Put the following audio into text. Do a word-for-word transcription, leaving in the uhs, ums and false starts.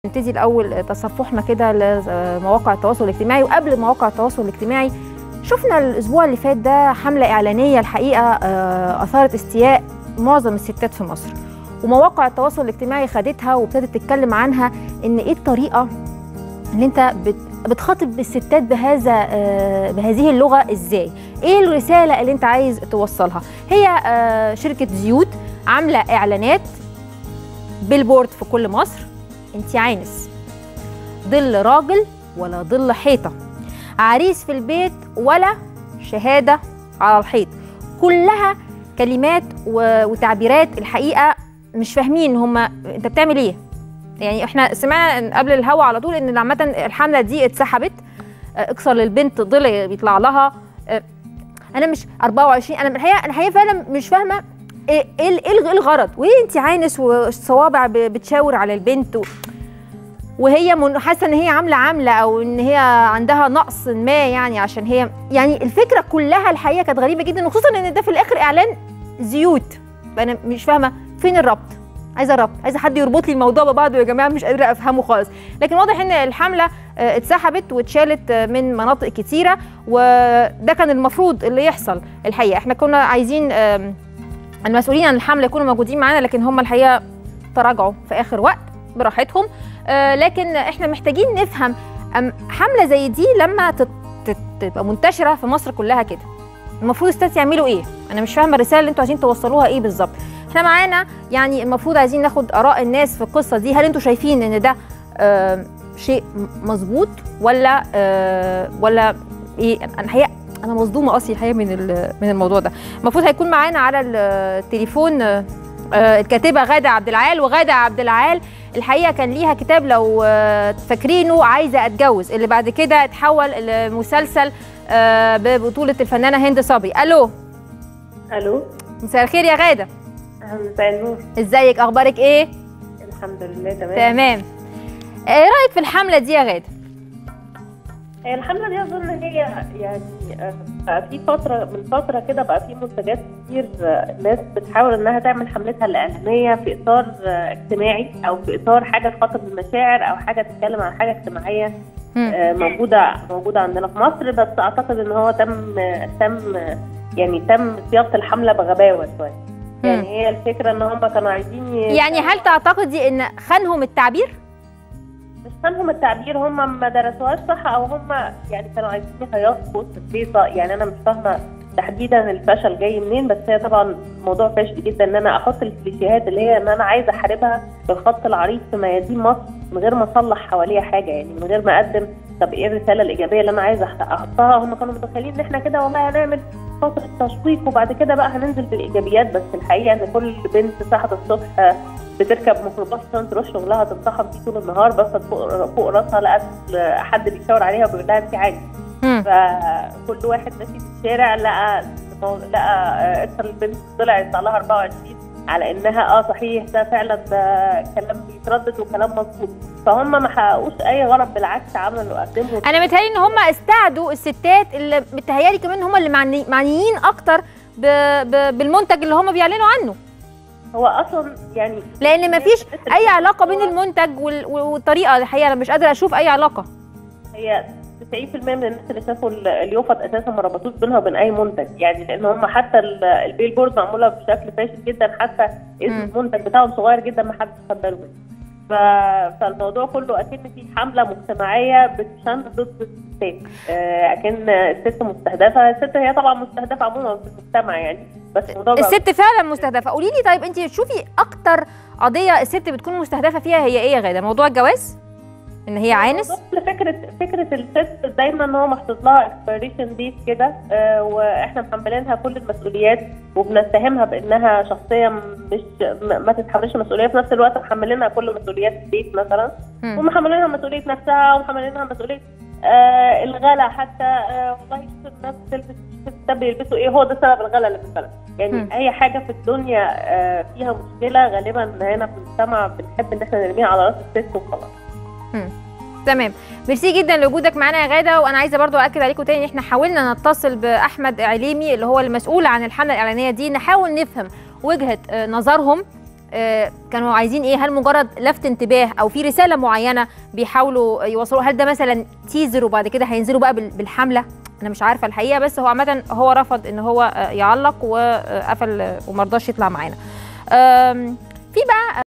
نبتدي الأول تصفحنا كده لمواقع التواصل الاجتماعي. وقبل مواقع التواصل الاجتماعي شفنا الأسبوع اللي فات ده حملة إعلانية الحقيقة أثارت استياء معظم الستات في مصر، ومواقع التواصل الاجتماعي خدتها وابتدت تتكلم عنها إن إيه الطريقة اللي أنت بتخاطب الستات بهذا بهذه اللغة إزاي؟ إيه الرسالة اللي أنت عايز توصلها؟ هي شركة زيوت عاملة إعلانات بيلبورد في كل مصر. انتي عانس، ظل راجل ولا ظل حيطة، عريس في البيت ولا شهادة على الحيط. كلها كلمات وتعبيرات الحقيقة مش فاهمين هما انت بتعمل ايه. يعني احنا سمعنا قبل الهوا على طول ان عامة الحملة دي اتسحبت. اكسر للبنت ظل بيطلع لها. انا مش أربعة وعشرين، انا الحقيقة انا الحقيقة فعلا مش فاهمة ايه ايه الغرض. وهي انت عانس والصوابع بتشاور على البنت و... وهي حاسه ان هي عامله عامله او ان هي عندها نقص ما، يعني عشان هي يعني الفكره كلها الحقيقه كانت غريبه جدا، وخصوصا ان ده في الاخر اعلان زيوت. انا مش فاهمه فين الربط. عايزه ربط، عايزه حد يربط لي الموضوع ببعضه يا جماعه، مش قادره افهمه خالص. لكن واضح ان الحمله اتسحبت واتشالت من مناطق كتيره، وده كان المفروض اللي يحصل. الحقيقه احنا كنا عايزين المسؤولين عن الحمله يكونوا موجودين معانا، لكن هم الحقيقه تراجعوا في اخر وقت براحتهم. آه لكن احنا محتاجين نفهم حمله زي دي لما تبقى منتشره في مصر كلها كده المفروض الستات يعملوا ايه؟ انا مش فاهمه الرساله اللي انتوا عايزين توصلوها ايه بالظبط. احنا معانا يعني المفروض عايزين ناخد اراء الناس في القصه دي. هل انتوا شايفين ان ده آه شيء مظبوط ولا آه ولا ايه؟ انا الحقيقه انا مصدومه اصلي الحقيقه من من الموضوع ده. المفروض هيكون معانا على التليفون آه الكاتبه غاده عبد العال. وغاده عبد العال الحقيقه كان ليها كتاب لو فاكرينه، عايزه اتجوز، اللي بعد كده اتحول لمسلسل ببطوله الفنانه هند صبري. الو الو، مساء الخير يا غاده. مساء النور. ازيك؟ اخبارك ايه؟ الحمد لله تمام. تمام. ايه رايك في الحمله دي يا غاده؟ الحمله دي اظن هي يعني بقى في فتره من فتره كده بقى في منتجات كتير الناس بتحاول انها تعمل حملتها الاعلانيه في اطار اجتماعي او في اطار حاجه تخاطب المشاعر او حاجه تتكلم عن حاجه اجتماعيه موجوده موجوده عندنا في مصر. بس اعتقد ان هو تم تم يعني تم صياغه الحمله بغباوه شويه. يعني هي الفكره ان هم كانوا عايزين يعني هل تعتقدي ان خانهم التعبير؟ مش فاهمهم التعبير، هم ما درسوهاش صح او هم يعني كانوا عايزين يخيطوا في وسط الحيطه. يعني انا مش فاهمه تحديدا الفشل جاي منين، بس هي طبعا موضوع فاشل جدا ان انا احط الكليشيهات اللي هي ان انا عايزه احاربها بالخط العريض في ميادين مصر من غير ما اصلح حواليها حاجه، يعني من غير ما اقدم طب ايه الرساله الايجابيه اللي انا عايزه احطها. هم كانوا متخيلين ان احنا كده والله هنعمل فتره تشويق وبعد كده بقى هننزل بالايجابيات، بس الحقيقه ان كل بنت صاحيه الصبح بتركب ميكروباص عشان تروح شغلها تتصاحب فيه طول النهار، بس فوق, فوق راسها لقت حد بيشاور عليها وبيقول لها انت عادي. فكل واحد ماشي في الشارع لقى لقى اكثر البنت طلع يطلع لها أربعة وعشرين على انها اه صحيح ده فعلا ده كلام بيتردد وكلام مظبوط. فهم ما حققوش اي غرض، بالعكس عملوا قدموا. انا متهيألي ان هم استعدوا الستات اللي متهيألي كمان هم اللي معني معنيين اكتر ب... ب... بالمنتج اللي هم بيعلنوا عنه. هو اصلا يعني لان ما فيش اي علاقه بين المنتج وال... والطريقه. الحقيقه انا مش قادره اشوف اي علاقه. هي تسعين في المية من الناس اللي شافوا اليوفط اساسا ما ربطوش بينها وبين اي منتج، يعني لان هم حتى البيلبورد معموله بشكل فاشل جدا، حتى اسم المنتج بتاعهم صغير جدا ما حدش خد باله منه. فالموضوع كله اكن في حمله مجتمعيه بتشن ضد الستات، اكن الست مستهدفه. الست هي طبعا مستهدفه عموما في المجتمع يعني، بس الست فعلا مستهدفه. قولي لي طيب انت تشوفي اكتر قضيه الست بتكون مستهدفه فيها هي ايه يا غاده؟ موضوع الجواز؟ ان هي عانس؟ فكره فكره الست دايما ان هو محطوط لها اكسبيريشن ديت كده، آه واحنا محملينها كل المسؤوليات وبنتهمها بانها شخصيه مش ما تتحملش مسؤوليه، في نفس الوقت محملينها كل مسؤوليات البيت مثلا، ومحملينها مسؤوليه نفسها ومحملينها مسؤوليه آه الغلا حتى. آه والله شوف الناس بتلبس الستات بيلبسوا ايه، هو ده سبب الغلا اللي في البلد. يعني م. اي حاجه في الدنيا آه فيها مشكله غالبا هنا في المجتمع بنحب ان احنا نرميها على راس الست وخلاص. تمام. ميرسي جدا لوجودك معانا يا غاده. وانا عايزه برضو اكد عليكم تاني ان احنا حاولنا نتصل باحمد عليمي اللي هو المسؤول عن الحمله الاعلانيه دي، نحاول نفهم وجهه نظرهم آه كانوا عايزين ايه؟ هل مجرد لفت انتباه او في رساله معينه بيحاولوا يوصلوا؟ هل ده مثلا تيزر وبعد كده هينزلوا بقى بالحمله؟ انا مش عارفه الحقيقه، بس هو عامه هو رفض ان هو يعلق وقفل وما رضاش يطلع معانا. في بقى